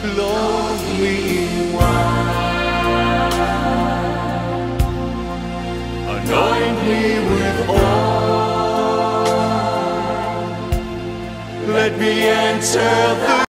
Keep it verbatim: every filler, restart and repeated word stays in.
clothe me in white, anoint me with oil, let me enter the